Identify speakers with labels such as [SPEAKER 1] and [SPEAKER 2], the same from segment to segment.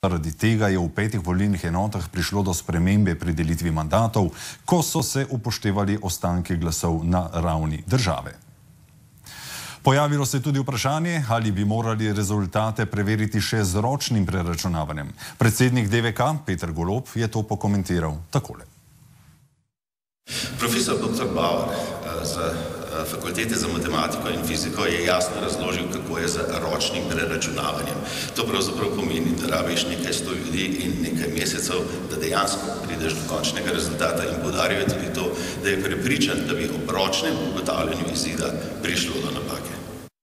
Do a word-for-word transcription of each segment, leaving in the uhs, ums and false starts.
[SPEAKER 1] Zaradi tega je v petih volilnih enotah prišlo do spremembe pri delitvi mandatov, ko so se upoštevali ostanki glasov na ravni države. Pojavilo se je tudi vprašanje, ali bi morali rezultate preveriti še z ročnim preračunavanjem. Predsednik D V K Peter Golob je to pokomentiral takole.
[SPEAKER 2] Profesor doktor Bauer z Fakultete za matematiko in fiziko je jasno razložil, kako je z ročnim preračunavanjem. To pravzaprav pomeni, da rabiš nekaj sto ljudi in nekaj mesecev, da dejansko prideš do končnega rezultata, in poudaril je tudi to, da je prepričan, da bi ob ročnem ugotavljanju izida prišlo do napake.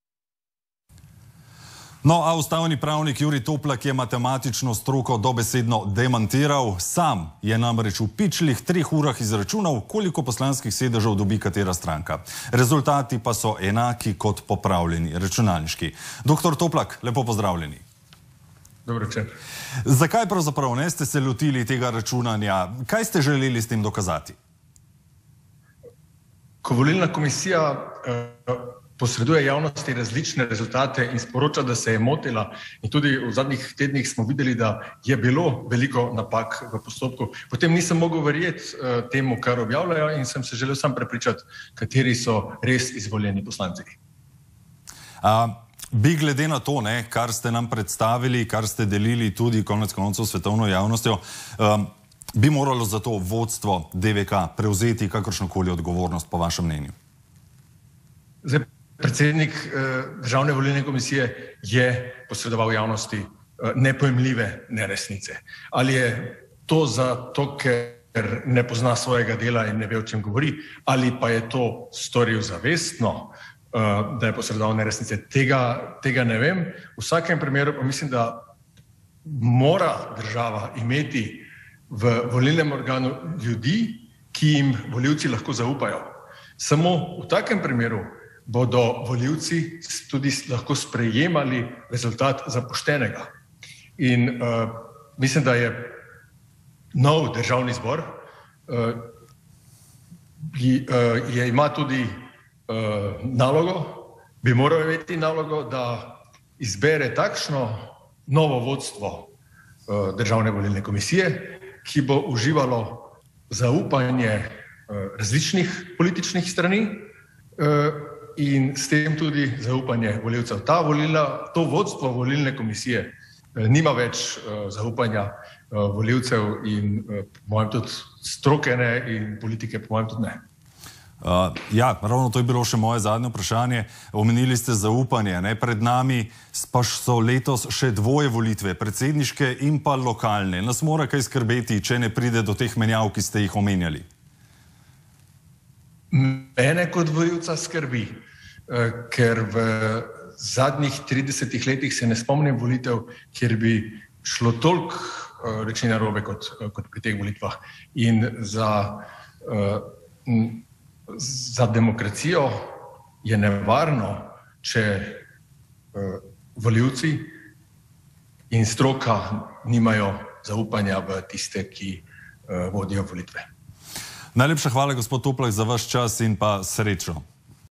[SPEAKER 1] No, a ustavni pravnik Jurij Toplak je matematično stroko dobesedno demantiral. Sam je namreč v pičlih treh urah izračunal, koliko poslanskih sedežev dobi katera stranka. Rezultati pa so enaki kot popravljeni računalniški. Doktor Toplak, lepo pozdravljeni.
[SPEAKER 3] Dobro večer.
[SPEAKER 1] Zakaj pravzaprav ne ste se lotili tega računanja? Kaj ste želeli s tem dokazati?
[SPEAKER 3] Ko volilna komisija uh, posreduje javnosti različne rezultate in sporoča, da se je motila, in tudi v zadnjih tednih smo videli, da je bilo veliko napak v postopku, potem nisem mogel verjeti uh, temu, kar objavljajo, in sem se želel sam prepričati, kateri so res izvoljeni poslanci.
[SPEAKER 1] A, bi glede na to, ne, kar ste nam predstavili, kar ste delili tudi konec koncev svetovno javnostjo, um, bi moralo za to vodstvo D V K prevzeti kakršnokoli odgovornost, po vašem mnenju?
[SPEAKER 3] Zdaj, predsednik eh, Državne volilne komisije je posredoval javnosti eh, nepojmljive neresnice. Ali je to zato, ker ne pozna svojega dela in ne ve, o čem govori, ali pa je to storil zavestno, eh, da je posredoval neresnice, tega, tega ne vem. V vsakem primeru pa mislim, da mora država imeti v volilnem organu ljudi, ki jim volivci lahko zaupajo. Samo v takem primeru bodo volivci tudi lahko sprejemali rezultat za poštenega. In uh, mislim, da je nov državni zbor, uh, je, uh, je, ima tudi uh, nalogo, bi moral imeti nalogo, da izbere takšno novo vodstvo uh, Državne volilne komisije, ki bo uživalo zaupanje uh, različnih političnih strani, uh, in s tem tudi zaupanje volivcev. Ta volilna, to vodstvo volilne komisije eh, nima več eh, zaupanja eh, volivcev in eh, po mojem tudi stroke ne in politike po mojem tudi ne.
[SPEAKER 1] Uh, ja, ravno to je bilo še moje zadnje vprašanje. Omenili ste zaupanje, ne? Pred nami pa so letos še dvoje volitve, predsedniške in pa lokalne. Nas mora kaj skrbeti, če ne pride do teh menjav, ki ste jih omenjali?
[SPEAKER 3] Mene kot volivca skrbi, ker v zadnjih tridesetih letih se ne spomnim volitev, kjer bi šlo toliko reči narobe kot, kot pri teh volitvah. In za, za demokracijo je nevarno, če volivci in stroka nimajo zaupanja v tiste, ki vodijo volitve.
[SPEAKER 1] Najlepša hvala, gospod Toplak, za vaš čas in pa srečo.